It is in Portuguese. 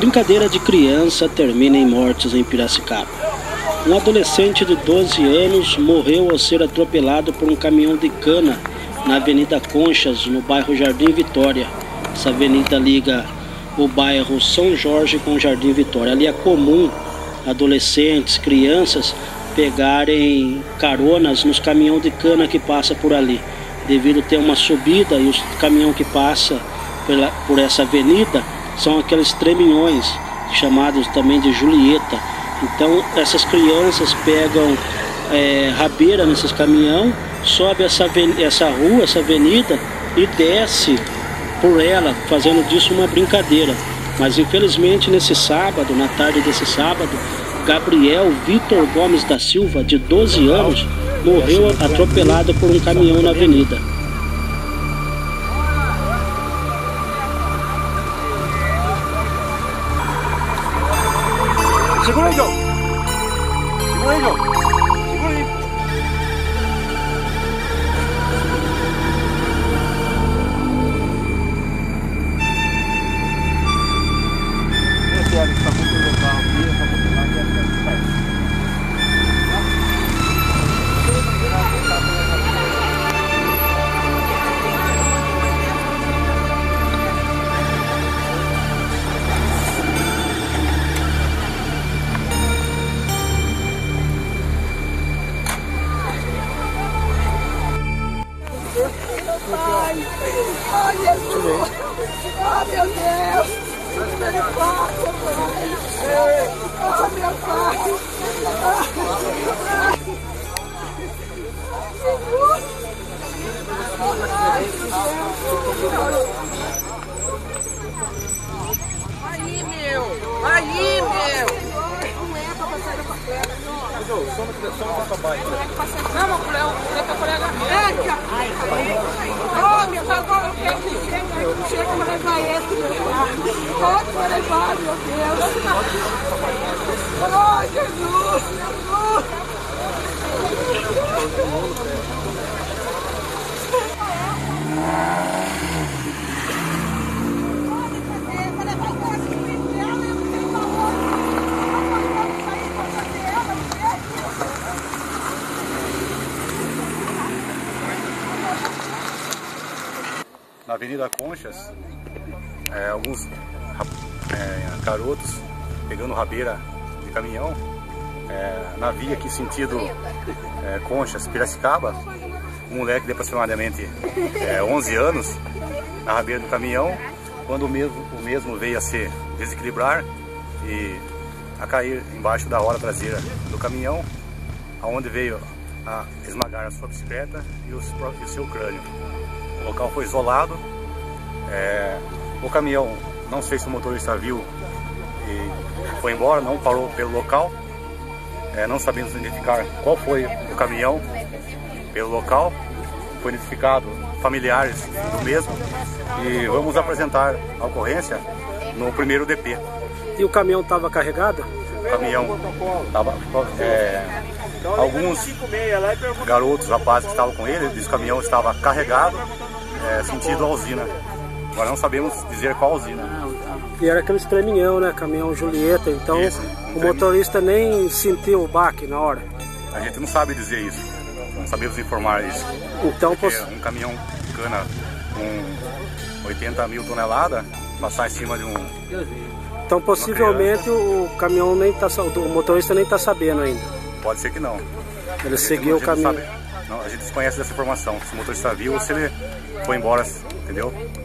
Brincadeira de criança termina em mortes em Piracicaba. Um adolescente de 12 anos morreu ao ser atropelado por um caminhão de cana na Avenida Conchas, no bairro Jardim Vitória. Essa avenida liga o bairro São Jorge com o Jardim Vitória. Ali é comum adolescentes, crianças pegarem caronas nos caminhões de cana que passa por ali, devido a ter uma subida, e os caminhões que passam por essa avenida são aqueles treminhões, chamados também de Julieta. Então essas crianças pegam rabeira nesses caminhões, sobe essa rua, essa avenida, e desce por ela, fazendo disso uma brincadeira. Mas infelizmente nesse sábado, na tarde desse sábado, Gabriel Vitor Gomes da Silva, de 12 anos, morreu atropelado por um caminhão na avenida. Segura aí, João. Segura aí, João. Segura aí. Esse ali está muito legal aqui, está muito mais perto. Ai, Jesus! Ai, meu Deus! Misericórdia, Pai! Oh, meu Pai! Aí, meu! Aí, meu! Não é pra passar da papel, não! Só pra baixo. Não, mulher, pra colega médica! Oh, meu Deus, agora eu quero que chega pra levar esse, meu Pai. Pode pra levar, meu Deus. Oh, Jesus, Jesus. Na Avenida Conchas, alguns garotos pegando rabeira de caminhão na via aqui sentido Conchas, Piracicaba. Um moleque de aproximadamente 11 anos na rabeira do caminhão, quando o mesmo veio a se desequilibrar e a cair embaixo da roda traseira do caminhão, aonde veio a esmagar a sua bicicleta e o seu crânio. O local foi isolado. O caminhão, não sei se o motorista viu e foi embora, não parou pelo local. Não sabemos identificar qual foi o caminhão pelo local. Foi identificado familiares do mesmo e vamos apresentar a ocorrência no primeiro DP. E o caminhão estava carregado? O caminhão estava... alguns garotos, rapazes que estavam com ele, disse que o caminhão estava carregado, sentido a usina. Agora não sabemos dizer qual usina. E era aquele treminhão, né? Caminhão Julieta, então isso, o motorista nem sentiu o baque na hora. A gente não sabe dizer isso, não sabemos informar isso. Então, um caminhão cana com 80 mil toneladas passar em cima de um... Então possivelmente o caminhão nem tá, o motorista nem está sabendo ainda. Pode ser que não. Ele seguiu o caminho. Não, a gente desconhece dessa informação, se o motorista viu ou se ele foi embora, entendeu?